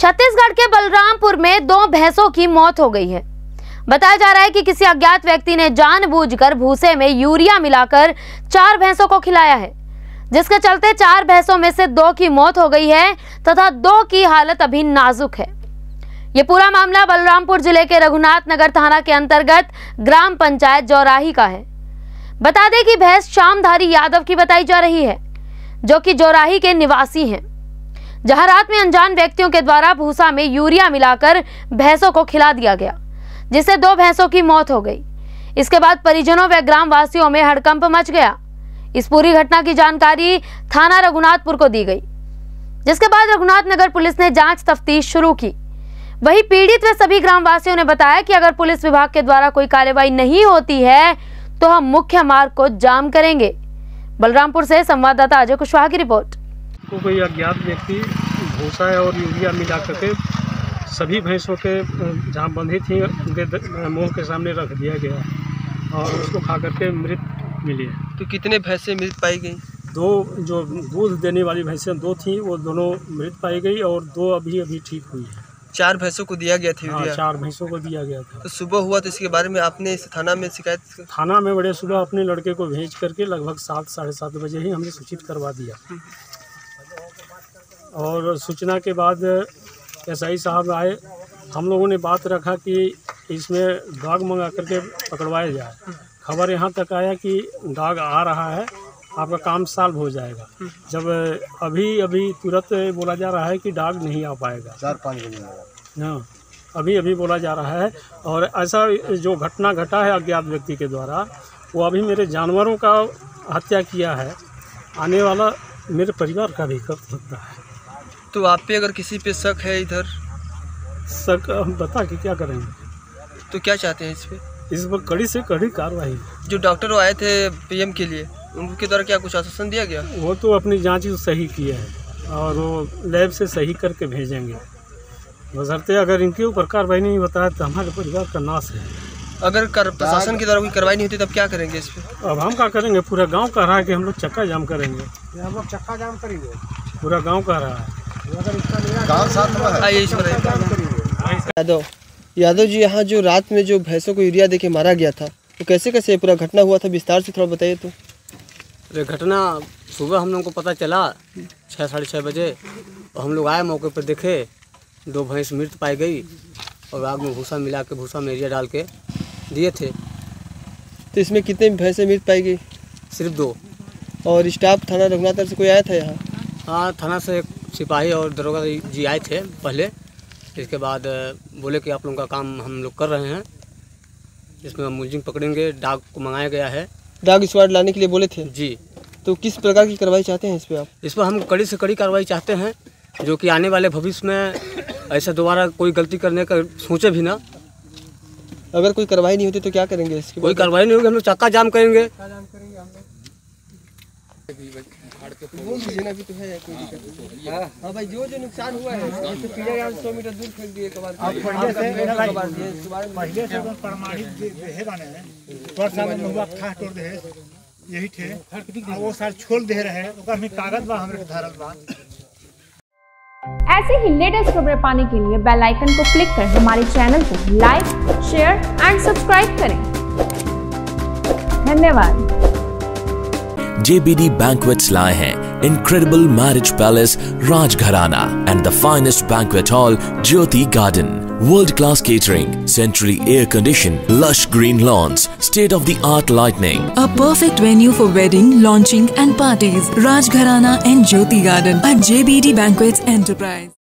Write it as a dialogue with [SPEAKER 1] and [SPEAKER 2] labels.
[SPEAKER 1] छत्तीसगढ़ के बलरामपुर में 2 भैंसों की मौत हो गई है। बताया जा रहा है कि किसी अज्ञात व्यक्ति ने जानबूझकर भूसे में यूरिया मिलाकर 4 भैंसों को खिलाया है, जिसके चलते 4 भैंसों में से 2 की मौत हो गई है तथा 2 की हालत अभी नाजुक है। ये पूरा मामला बलरामपुर जिले के रघुनाथ नगर थाना के अंतर्गत ग्राम पंचायत जौराही का है। बता दें कि भैंस श्यामधारी यादव की बताई जा रही है, जो कि जौराही के निवासी हैं, जहां रात में अनजान व्यक्तियों के द्वारा भूसा में यूरिया मिलाकर भैंसों को खिला दिया गया, जिससे 2 भैंसों की मौत हो गई। इसके बाद परिजनों व ग्रामवासियों में हड़कंप मच गया। इस पूरी घटना की जानकारी थाना रघुनाथपुर को दी गई, जिसके बाद रघुनाथ नगर पुलिस ने जांच तफ्तीश शुरू की। वहीं पीड़ित व सभी ग्रामवासियों ने बताया कि अगर पुलिस विभाग के द्वारा कोई कार्रवाई नहीं होती है तो हम मुख्य मार्ग को जाम करेंगे। बलरामपुर से संवाददाता अजय कुशवाहा की रिपोर्ट।
[SPEAKER 2] कोई अज्ञात व्यक्ति भूसा और यूरिया मिला करके सभी भैंसों के जहाँ बंधी थी उनके मुंह के सामने रख दिया गया और उसको खा करके मृत मिली है।
[SPEAKER 3] तो कितने भैंसें मृत पाई गई?
[SPEAKER 2] 2 जो दूध देने वाली भैंसें 2 थीं, वो दोनों मृत पाई गई और 2 अभी ठीक हुई है।
[SPEAKER 3] 4 भैंसों को दिया गया था यूरिया?
[SPEAKER 2] 4 भैंसों को दिया गया था।
[SPEAKER 3] तो सुबह हुआ तो इसके बारे में आपने थाना में शिकायत?
[SPEAKER 2] थाना में बड़े सुबह अपने लड़के को भेज करके लगभग 7 साढ़े 7 बजे ही हमने सूचित करवा दिया और सूचना के बाद एसआई साहब आए। हम लोगों ने बात रखा कि इसमें डॉग मंगा करके पकड़वाया जाए। खबर यहाँ तक आया कि डॉग आ रहा है, आपका काम सॉल्व हो जाएगा। जब अभी तुरंत बोला जा रहा है कि डॉग नहीं आ पाएगा,
[SPEAKER 4] 4-5 दिन
[SPEAKER 2] हाँ अभी बोला जा रहा है। और ऐसा जो घटना घटा है अज्ञात व्यक्ति के द्वारा, वो अभी मेरे जानवरों का हत्या किया है, आने वाला मेरे परिवार का भी कर सकता है।
[SPEAKER 3] तो आप पे अगर किसी पे शक है इधर?
[SPEAKER 2] शक हम बता के क्या करेंगे?
[SPEAKER 3] तो क्या चाहते हैं इस
[SPEAKER 2] पर कड़ी से कड़ी कार्रवाई।
[SPEAKER 3] जो डॉक्टर आए थे पीएम के लिए, उनके द्वारा क्या कुछ आश्वासन दिया गया?
[SPEAKER 2] वो तो अपनी जांच सही किया है और वो लैब से सही करके भेजेंगे। बशर्ते अगर इनके ऊपर कार्रवाई नहीं होता है तो हमारे परिवार का नाश है।
[SPEAKER 3] अगर प्रशासन के द्वारा कोई कार्रवाई नहीं होती तब क्या करेंगे इस पर?
[SPEAKER 2] अब हम क्या करेंगे? पूरा गांव कह रहा है कि हम लोग चक्का जाम करेंगे।
[SPEAKER 4] हम लोग चक्का जाम करेंगे,
[SPEAKER 2] पूरा गांव कह रहा है।
[SPEAKER 4] गाँव साथ में
[SPEAKER 3] है। यादव जी, यहाँ जो रात में जो भैंसों को यूरिया देके मारा गया था, तो कैसे पूरा घटना हुआ था, विस्तार से थोड़ा बताइए। तो
[SPEAKER 5] अरे घटना सुबह हम लोग को पता चला 6 साढ़े 6 बजे, और हम लोग आए मौके पर, देखे 2 भैंस मृत पाई गई और आग में भूसा मिला के भूसा में यूरिया डाल के दिए थे।
[SPEAKER 3] तो इसमें कितने भैंसें मृत पाई गई?
[SPEAKER 5] सिर्फ 2।
[SPEAKER 3] और स्टाफ थाना रघुनाथ से कोई आया था यहाँ?
[SPEAKER 5] हाँ, थाना से एक सिपाही और दरोगा जी आए थे पहले। इसके बाद बोले कि आप लोगों का काम हम लोग कर रहे हैं, इसमें मुलजिम पकड़ेंगे। डॉग को मंगाया गया है।
[SPEAKER 3] डॉग स्क्वाड लाने के लिए बोले थे
[SPEAKER 5] जी।
[SPEAKER 3] तो किस प्रकार की कार्रवाई चाहते हैं इस पर आप?
[SPEAKER 5] इस पर हम कड़ी से कड़ी कार्रवाई चाहते हैं, जो कि आने वाले भविष्य में ऐसा दोबारा कोई गलती करने का सोचे भी ना।
[SPEAKER 3] अगर कोई कार्रवाई नहीं होती तो क्या करेंगे इसकी?
[SPEAKER 5] कोई कार्रवाई नहीं होगी, हम लोग चक्का जाम करेंगे।
[SPEAKER 3] हाँ भाई, जो नुकसान हुआ है जैसे पीछे 100 मीटर दूर फेंक दिए
[SPEAKER 4] पहले से प्रमाणित यही थे, वो सारे छोड़ दे रहे हैं, कागज बा हमरे धारल बा।
[SPEAKER 6] ऐसे ही लेटेस्ट खबरें पाने के लिए बेल आइकन को क्लिक कर हमारे चैनल को लाइक, शेयर एंड सब्सक्राइब करें। धन्यवाद।
[SPEAKER 7] JBD Banquets लाए हैं Incredible Marriage Palace Rajgharana and the finest banquet hall Jyoti Garden. World-class catering, centrally air-conditioned, lush green lawns, state-of-the-art lighting.
[SPEAKER 8] A perfect venue for wedding, launching and parties. Rajgharana and Jyoti Garden at JBD Banquets Enterprise.